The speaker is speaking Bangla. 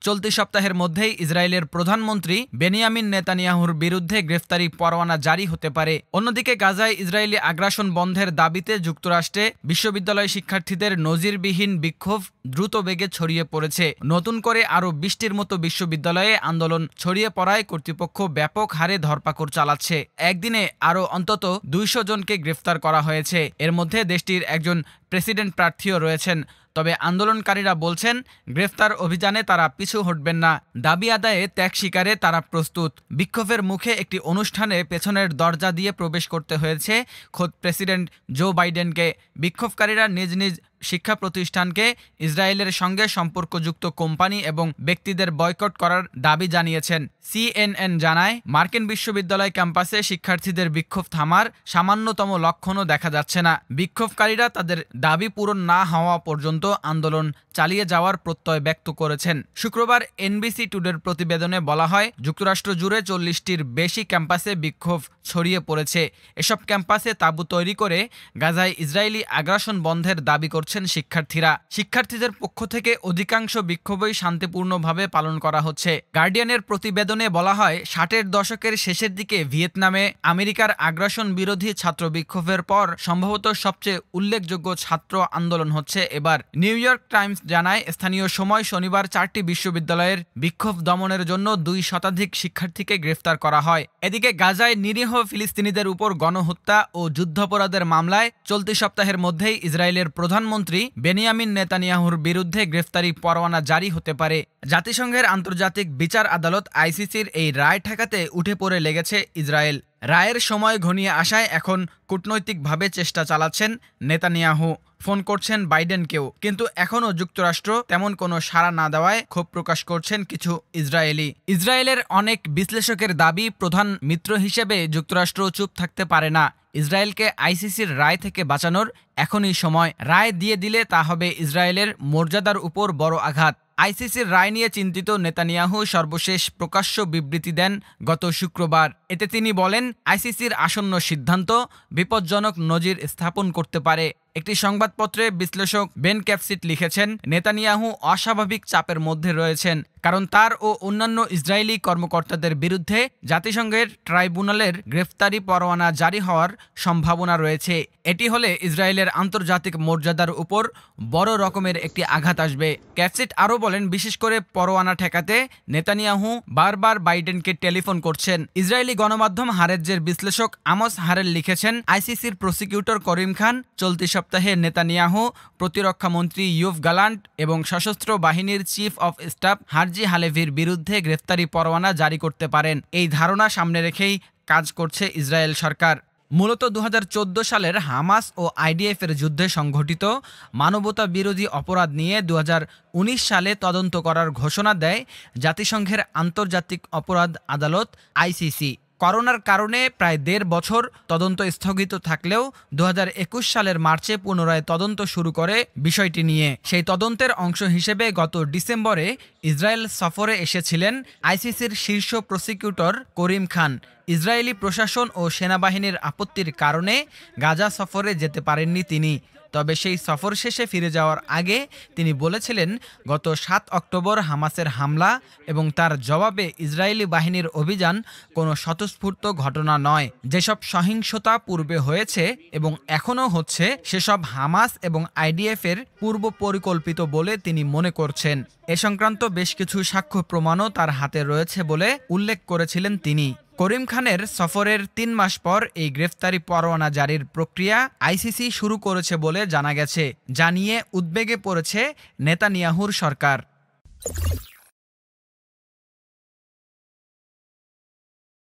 চলতি সপ্তাহের মধ্যেই ইসরায়েলের প্রধানমন্ত্রী বেনিয়ামিন নেতানিয়াহুর বিরুদ্ধে গ্রেফতারি পরোয়ানা জারি হতে পারে। অন্যদিকে গাজায় ইসরায়েলি আগ্রাসন বন্ধের দাবিতে যুক্তরাষ্ট্রে বিশ্ববিদ্যালয় শিক্ষার্থীদের নজিরবিহীন বিক্ষোভ দ্রুত বেগে ছড়িয়ে পড়েছে। নতুন করে আরও ২০টির মতো বিশ্ববিদ্যালয়ে আন্দোলন ছড়িয়ে পড়ায় কর্তৃপক্ষ ব্যাপক হারে ধরপাকড় চালাচ্ছে। একদিনে আরও অন্তত ২০০ জনকে গ্রেফতার করা হয়েছে। এর মধ্যে দেশটির একজন প্রেসিডেন্ট প্রার্থীও রয়েছেন। তবে আন্দোলনকারীরা বলছেন, গ্রেফতার অভিযানে তারা পিছু হটবেন না। দাবি আদায়ে ত্যাগ স্বীকারে তারা প্রস্তুত। বিক্ষোভের মুখে একটি অনুষ্ঠানে পেছনের দরজা দিয়ে প্রবেশ করতে হয়েছে খোদ প্রেসিডেন্ট জো বাইডেনকে। বিক্ষোভকারীরা নিজ নিজ শিক্ষা প্রতিষ্ঠানকে ইসরায়েলের সঙ্গে সম্পর্কযুক্ত কোম্পানি এবং ব্যক্তিদের বয়কট করার দাবি জানিয়েছেন। CNN জানায়, মার্কিন বিশ্ববিদ্যালয় ক্যাম্পাসে শিক্ষার্থীদের বিক্ষোভ থামার সামান্যতম লক্ষণও দেখা যাচ্ছে না। বিক্ষোভকারীরা তাদের দাবি পূরণ না হওয়া পর্যন্ত আন্দোলন চালিয়ে যাওয়ার প্রত্যয় ব্যক্ত করেছেন। শুক্রবার NBC টুডের প্রতিবেদনে বলা হয়, যুক্তরাষ্ট্র জুড়ে ৪০টির বেশি ক্যাম্পাসে বিক্ষোভ ছড়িয়ে পড়েছে। এসব ক্যাম্পাসে তাঁবু তৈরি করে গাজায় ইসরায়েলি আগ্রাসন বন্ধের দাবি করছেন শিক্ষার্থীরা। শিক্ষার্থীদের পক্ষ থেকে অধিকাংশ বিক্ষোভই শান্তিপূর্ণভাবে পালন করা হচ্ছে। গার্ডিয়ানের প্রতিবেদনে বলা হয়, ৬০-এর দশকের শেষের দিকে ভিয়েতনামে আমেরিকার আগ্রাসন বিরোধী ছাত্র বিক্ষোভের পর সম্ভবত সবচেয়ে উল্লেখযোগ্য ছাত্র আন্দোলন হচ্ছে এবার। নিউ ইয়র্ক টাইমস জানায়, স্থানীয় সময় শনিবার ৪টি বিশ্ববিদ্যালয়ের বিক্ষোভ দমনের জন্য ২ শতাধিক শিক্ষার্থীকে গ্রেফতার করা হয়। এদিকে গাজায় নিরীহ ফিলিস্তিনিদের উপর গণহত্যা ও যুদ্ধাপরাধের মামলায় চলতি সপ্তাহের মধ্যেই ইসরায়েলের প্রধানমন্ত্রী বেনিয়ামিন নেতানিয়াহুর বিরুদ্ধে গ্রেফতারি পরোয়ানা জারি হতে পারে। জাতিসংঘের আন্তর্জাতিক বিচার আদালত ICCর এই রায় ঠেকাতে উঠে পড়ে লেগেছে ইসরায়েল। রায়ের সময় ঘনিয়ে আসায় এখন কূটনৈতিকভাবে চেষ্টা চালাচ্ছেন নেতানিয়াহু। ফোন করছেন বাইডেনকেও, কিন্তু এখনও যুক্তরাষ্ট্র তেমন কোনো সাড়া না দেওয়ায় ক্ষোভ প্রকাশ করছেন কিছু ইসরায়েলি। ইসরায়েলের অনেক বিশ্লেষকের দাবি, প্রধান মিত্র হিসেবে যুক্তরাষ্ট্র চুপ থাকতে পারে না। ইসরায়েলকে ICCর রায় থেকে বাঁচানোর এখনই সময়। রায় দিয়ে দিলে তা হবে ইসরায়েলের মর্যাদার উপর বড় আঘাত। ICCর রায় নিয়ে চিন্তিত নেতানিয়াহু সর্বশেষ প্রকাশ্য বিবৃতি দেন গত শুক্রবার। এতে তিনি বলেন, ICCর আসন্ন সিদ্ধান্ত বিপজ্জনক নজির স্থাপন করতে পারে। একটি সংবাদপত্রে বিশ্লেষক বেন ক্যাপসিট লিখেছেন, নেতানিয়াহু অস্বাভাবিক চাপের মধ্যে রয়েছেন, কারণ তার ও অন্যান্য ইসরায়েলি কর্মকর্তাদের বিরুদ্ধে জাতিসংঘের ট্রাইব্যুনালের গ্রেফতারি পরোয়ানা জারি হওয়ার সম্ভাবনা রয়েছে। এটি হলে ইসরায়েলের আন্তর্জাতিক মর্যাদার উপর বড় রকমের একটি আঘাত আসবে। ক্যাপসিট আরও বলেন, বিশেষ করে পরোয়ানা ঠেকাতে নেতানিয়াহু বারবার বাইডেনকে টেলিফোন করছেন। ইসরায়েলি গণমাধ্যম হারেজের বিশ্লেষক আমস হারেল লিখেছেন, ICCর প্রসিকিউটর করিম খান চলতি সপ্তাহে নেতানিয়াহু, প্রতিরক্ষামন্ত্রী ইয়োভ গালান্ট এবং সশস্ত্র বাহিনীর চিফ অফ স্টাফ হার্জি হালেভির বিরুদ্ধে গ্রেফতারি পরোয়ানা জারি করতে পারেন। এই ধারণা সামনে রেখেই কাজ করছে ইসরায়েল সরকার। মূলত ২০১৪ সালের হামাস ও IDF এর যুদ্ধে সংঘটিত মানবতা বিরোধী অপরাধ নিয়ে ২০১৯ সালে তদন্ত করার ঘোষণা দেয় জাতিসংঘের আন্তর্জাতিক অপরাধ আদালত ICC। করোনার কারণে প্রায় ১.৫ বছর তদন্ত স্থগিত থাকলেও ২০২১ সালের মার্চে পুনরায় তদন্ত শুরু করে বিষয়টি নিয়ে। সেই তদন্তের অংশ হিসেবে গত ডিসেম্বরে ইসরায়েল সফরে এসেছিলেন ICCর শীর্ষ প্রসিকিউটর করিম খান। ইসরায়েলি প্রশাসন ও সেনাবাহিনীর আপত্তির কারণে গাজা সফরে যেতে পারেননি তিনি। তবে সেই সফর শেষে ফিরে যাওয়ার আগে তিনি বলেছিলেন, গত ৭ অক্টোবর হামাসের হামলা এবং তার জবাবে ইসরায়েলি বাহিনীর অভিযান কোনো স্বতঃস্ফূর্ত ঘটনা নয়। যেসব সহিংসতা পূর্বে হয়েছে এবং এখনও হচ্ছে, সেসব হামাস এবং IDF এর পূর্ব পরিকল্পিত বলে তিনি মনে করছেন। এ সংক্রান্ত বেশ কিছু সাক্ষ্য প্রমাণও তার হাতে রয়েছে বলে উল্লেখ করেছিলেন তিনি। করিম খানের সফরের ৩ মাস পর এই গ্রেফতারি পরোয়ানা জারির প্রক্রিয়া ICC শুরু করেছে বলে জানা গেছে, যা নিয়ে উদ্বেগে পড়েছে নেতানিয়াহুর সরকার।